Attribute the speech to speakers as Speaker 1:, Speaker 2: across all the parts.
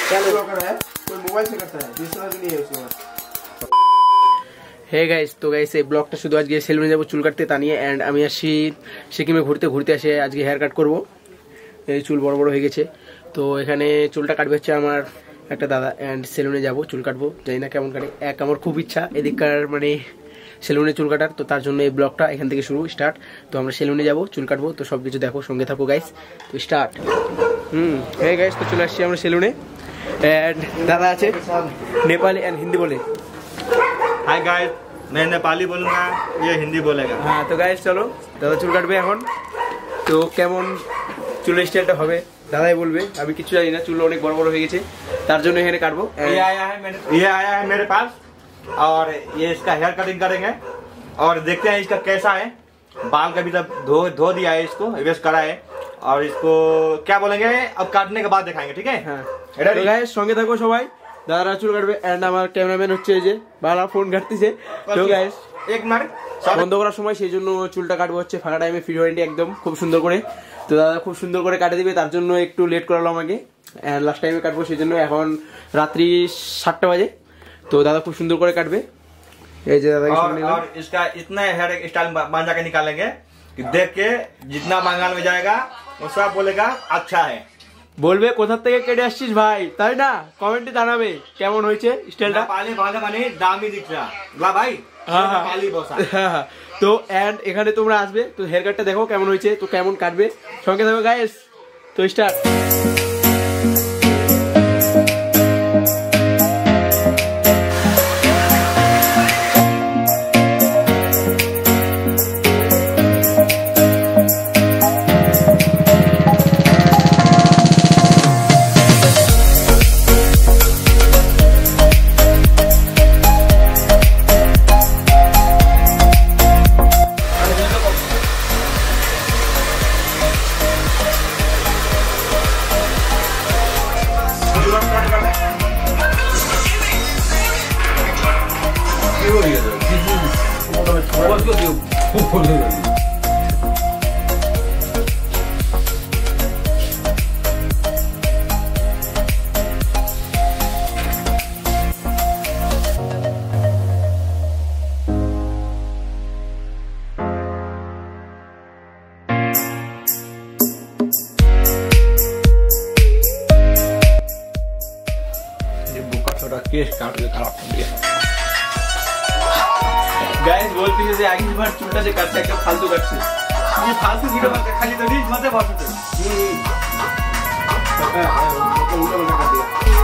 Speaker 1: चलो है कोई मोबाइल से करता है, DSLR भी नहीं है उसके पास। হে গাইস, তো গাইস এই ব্লগটা শুধু আজকে সেলুনে যাব চুল কাটতে তা নিয়ে। অ্যান্ড আমি আসছি সিকিমে ঘুরতে ঘুরতে এসে আজকে হেয়ার কাট করবো। এই চুল বড় বড় হয়ে গেছে, তো এখানে চুলটা কাটবে হচ্ছে আমার একটা দাদা। অ্যান্ড সেলুনে যাব চুল কাটবো, জানি না কেমন কাটে। আমার খুব ইচ্ছা এদিককার মানে সেলুনে চুল কাটার, তো তার জন্য এই ব্লগটা এখান থেকে শুরু স্টার্ট। তো আমরা সেলুনে যাব চুল কাটবো, তো সব কিছু দেখো, সঙ্গে থাকো গাইস। তো স্টার্ট। হে গাইস, তো চলে আসছি আমরা সেলুনে। অ্যান্ড দাদা আছে, নেপালি অ্যান্ড হিন্দি বলে।
Speaker 2: हाय गाइस, मैं नेपाली बोलूँगा, ये हिंदी बोलेगा।
Speaker 1: हाँ तो गाइस चलो, दादा चुल काटবে এখন। তো কেমন চুলের স্টাইলটা হবে দাদাই বলবে, আমি কিছু জানি না। চুল অনেক বড় বড় হয়ে গেছে, তার জন্য এখানে কাটবো।
Speaker 2: ये आया है मेरे पास और ये इसका हेयर कटिंग करेंगे और देखते हैं इसका कैसा है। बाल का भी तब धो दिया है, इसको वेस्ट करा है और इसको क्या बोलेंगे अब काटने के बाद दिखाएंगे, ठीक है।
Speaker 1: হ্যাঁ তো গাইস সঙ্গে থাকো সবাই, দাদারা চুল কাটবে। এন্ড আমার ক্যামেরাম্যান হচ্ছে এই যে বালা ফোন ঘাটতেছে। তো গাইস
Speaker 2: एक मिनट
Speaker 1: বন্ধ করার সময় সেই জন্য চুলটা কাটবো হচ্ছে ফাঁকা টাইমে, ফ্রি হ্যান্ডে একদম খুব সুন্দর করে। তো দাদা খুব সুন্দর করে কাটে দিবে, তার জন্য একটু লেট করালো আমাকে। এন্ড লাস্ট টাইমে কাটবো সেই জন্য। এখন রাত্রি 7টা বাজে, তো দাদা খুব সুন্দর করে কাটবে। এই যে দাদা
Speaker 2: और इसका इतना हेयर स्टाइल बांधा के निकालेंगे कि देख के जितना बंगाल में जाएगा वो सब बोलेगा अच्छा है।
Speaker 1: বলবে কোথা থেকে কেটে আসছিস ভাই, তাই না? কমেন্টে জানাবে কেমন হয়েছে স্টাইলটা।
Speaker 2: पाली बांधा माने दाम ही दिख रहा ला भाई।
Speaker 1: হ্যাঁ
Speaker 2: पाली बोसा।
Speaker 1: হ্যাঁ তো এন্ড এখানে তোমরা আসবে, তো হেয়ার কাটটা দেখো কেমন হয়েছে, তো কেমন কাটবে সঙ্গে থাকো গাইস। তো স্টার্ট। केस काट के खराब कर दिया गाइस। बोलती है आगे बार चुलटा से काटता है, फालतू काटছে। ये फालतू वीडियो में खाली तो रीच मत बसते। उल्टा उल्टा कर दिया।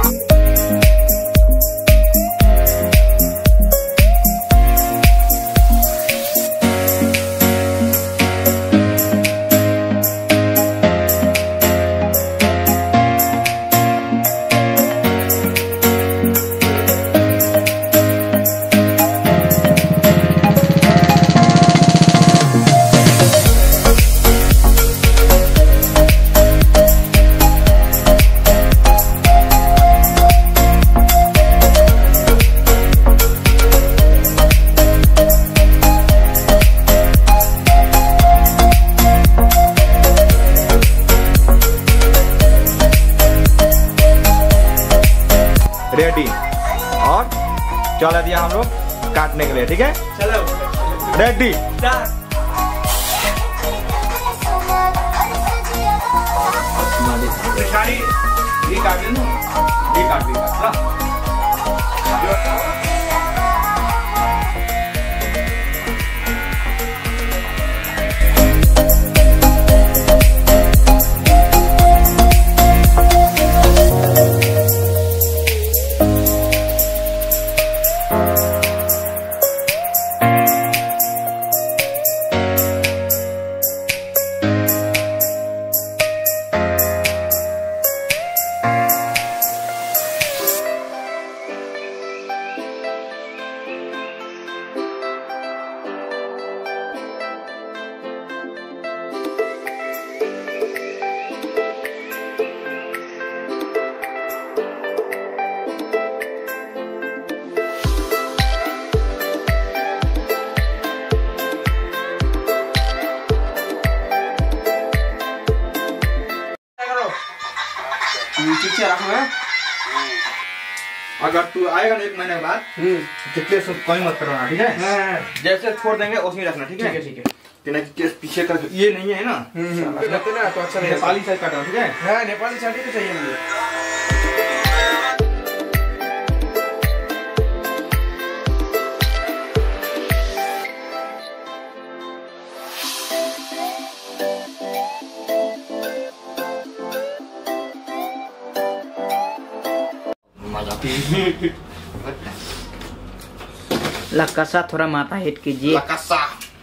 Speaker 1: रेडी और चला दिया हम लोग काटने के लिए, ठीक है। चलो रेडी सारी ये काट लेना, ये काट ली ठीक से रखो है।
Speaker 2: अगर तू आएगा ना 1 महीने के बाद केस कोई मत करवाना, ठीक है? जैसे छोड़ देंगे उसी रखना, ठीक है?
Speaker 1: ठीक है।
Speaker 2: केस पीछे कर, ये नहीं है ना
Speaker 1: लगते ना तो अच्छा रहेगा।
Speaker 2: नेपाली साइज काटना, ठीक है?
Speaker 1: हाँ नेपाली साड़ी तो चाहिए मुझे।
Speaker 3: लक्कासा थोड़ा माथा हिट कीजिए।
Speaker 2: लकासा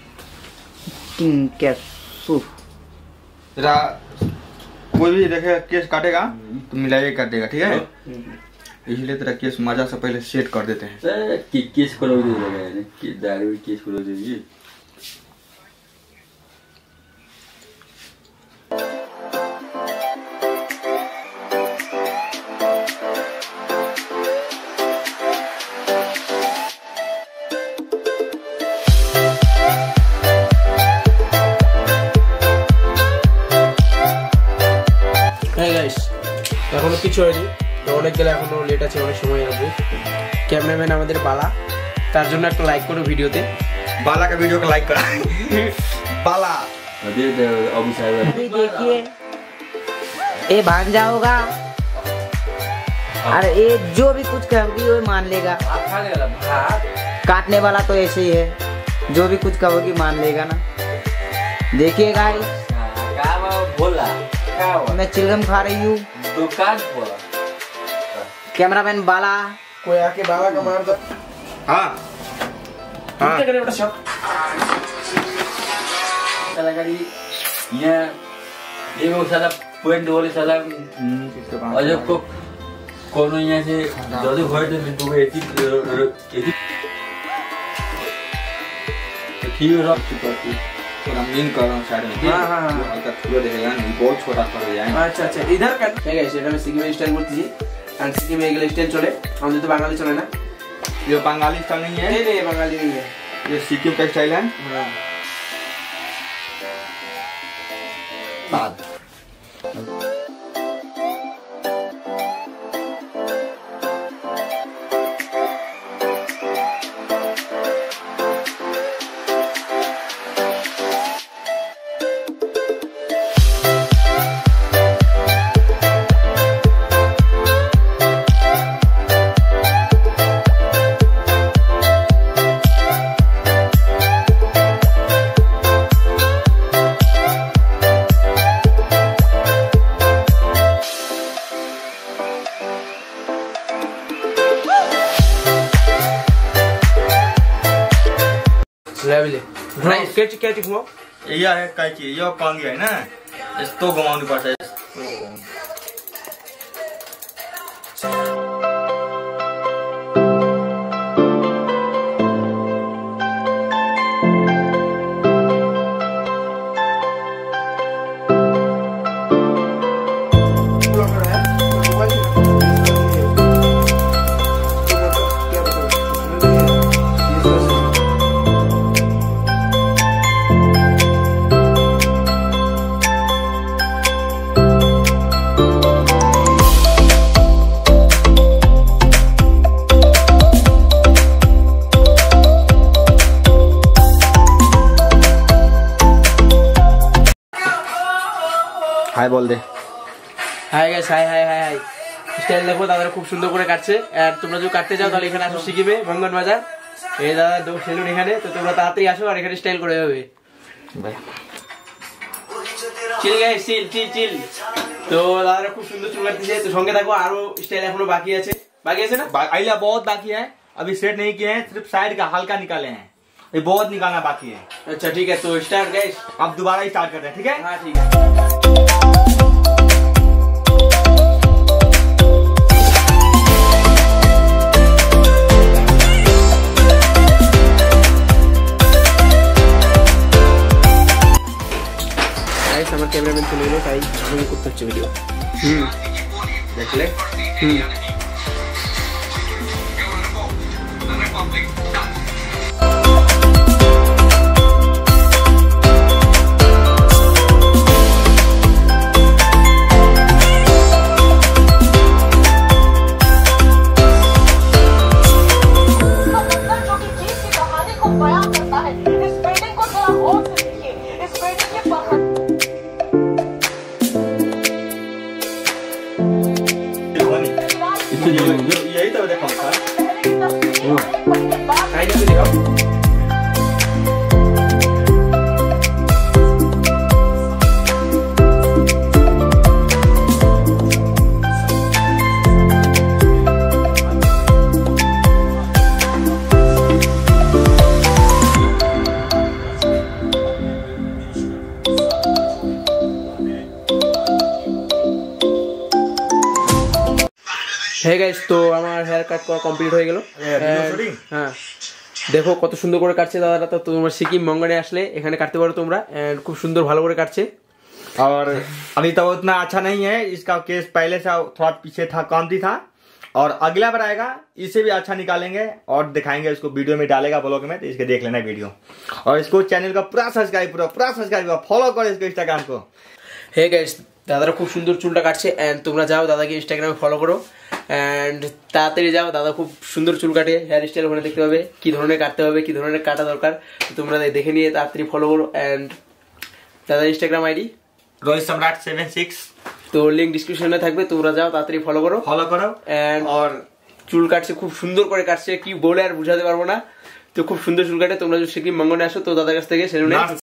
Speaker 2: तेरा कोई भी देखेगा केस काटेगा तो मिलाइए काटेगा, ठीक है? इसलिए तेरा केस मजा से पहले सेट कर देते हैं।
Speaker 4: केस करोगे दारू केस करोगे।
Speaker 1: এখনো কিছু হয়নি, তো অনেক গেলে এখনো লেট আছে, অনেক সময় লাগবে। ক্যামেরাম্যান আমাদের বালা, তার জন্য একটা লাইক করো ভিডিওতে।
Speaker 2: बाला का वीडियो को लाइक करा बाला
Speaker 4: अबू साहब
Speaker 3: देखिए ये भाग जाओगा। अरे ये जो भी कुछ कहोगी वो मान लेगा। काटने वाला तो ऐसे ही है, जो भी कुछ कहोगी मान लेगा ना। देखिए गाइस
Speaker 4: बोला
Speaker 3: मैं चिलगम खा रही हूँ। कैमरामैन बाला
Speaker 1: कोई आके बाला का मार दो।
Speaker 2: हाँ हाँ
Speaker 1: क्या करे बेटा शॉट
Speaker 4: कलाकारी ये वो साला पॉइंट वाले साला अजब को कोनो यहाँ से जल्दी भर दे तो ऐसी ठीक है रख चुका है।
Speaker 2: थोड़ा मीन कर रहा हूँ साइड में।
Speaker 1: हाँ, हाँ, हाँ।
Speaker 2: हल्का थोड़ा देखेगा नहीं, बहुत छोटा कर जाएगा।
Speaker 1: अच्छा अच्छा इधर কাট। ঠিক আছে এটা আমি সিকিমের স্টাইল করতেছি, আর সিকিমে এগুলো স্টাইল চলে, আমাদের তো বাঙালি চলে না।
Speaker 2: ये बंगाली स्टाइल नहीं है,
Speaker 1: नहीं नहीं बंगाली नहीं है,
Speaker 2: ये सिक्किम का स्टाइल है।
Speaker 1: हाँ।
Speaker 2: बात
Speaker 1: लेवल है कैच कैच घुमाओ।
Speaker 2: ये है कैची, ये कांगी है ना, इसको घुमाने पड़ता है। হাই বল দে।
Speaker 1: Hi guys hi hi hi hi. Style দেখো দাদা খুব সুন্দর করে কাটছে, আর তোমরা যদি কাটতে চাও তাহলে এখানে আসো সিকিমে বঙ্গন বাজার। এই দাদা দো সেলুন এখানে, তো তোমরা তাড়াতাড়ি আসো আর এখানে স্টাইল করে যাবে। Chill guys chill chill chill. তো দাদা খুব সুন্দর চুল কাটতেছে, তো সঙ্গে থাকো, আরো স্টাইল এখনো বাকি আছে না?
Speaker 2: आइला बहुत बाकी है, अभी सेट नहीं किए हैं, सिर्फ साइड का हल्का निकाले हैं, ये बहुत निकालना बाकी है।
Speaker 1: अच्छा ठीक है, तो स्टार्ट गाइस,
Speaker 2: अब दोबारा स्टार्ट करते हैं, ठीक है?
Speaker 1: हाँ ठीक है। আমার ক্যামেরাম্যান চলে গেলো, তাই আমি করতে হচ্ছে ভিডিও।
Speaker 2: देखले यही तो देखो सर।
Speaker 1: आईने पे दिखाओ। হে গাইস, তো আমার হেয়ার কাট করা কমপ্লিট হয়ে গেল। হ্যাঁ, দেখো কত সুন্দর করে কাটছে দাদারা। তো তোমরা সিকিম মঙ্গনে আসলে এখানে কাটতে পারো তোমরা, এন্ড খুব সুন্দর ভালো করে কাটছে।
Speaker 2: और अभी तो उतना अच्छा नहीं है, इसका केस पहले से थोड़ा पीछे था, कमती था। और अगला बार आएगा इसे भी अच्छा निकालेंगे और दिखाएंगे, इसको वीडियो में डालेगा ब्लॉग में, तो इसके देख लेना वीडियो। और इसको चैनल का पूरा सब्सक्राइब फॉलो करो इसको, इंस्टाग्राम को।
Speaker 1: হে গাইস, দাদারা খুব সুন্দর চুলটা কাটছে, এন্ড তোমরা যাও দাদাকে ইনস্টাগ্রামে ফলো করো, এন্ড তাড়াতাড়ি যাও। দাদা খুব সুন্দর চুল কাটে, হেয়ার স্টাইল ওখানে দেখতে হবে, কি ধরনের কাটতে হবে, কি ধরনের কাটা দরকার, তোমরা দেখে নিয়ে তাড়াতাড়ি ফলো করো। এন্ড দাদা ইনস্টাগ্রাম আইডি
Speaker 2: रोहित सम्राट 76,
Speaker 1: তো লিঙ্ক ডিসক্রিপশনে থাকবে, তোমরা যাও তাড়াতাড়ি ফলো করো। এন্ড
Speaker 2: और
Speaker 1: চুল কাটছে, খুব সুন্দর করে কাটছে, কি বলে আর বুঝাতে পারবো না। তো খুব সুন্দর চুল কাটে। তোমরা যদি সিকিম মঙ্গনে আসো তো দাদার কাছ থেকে সেলুনে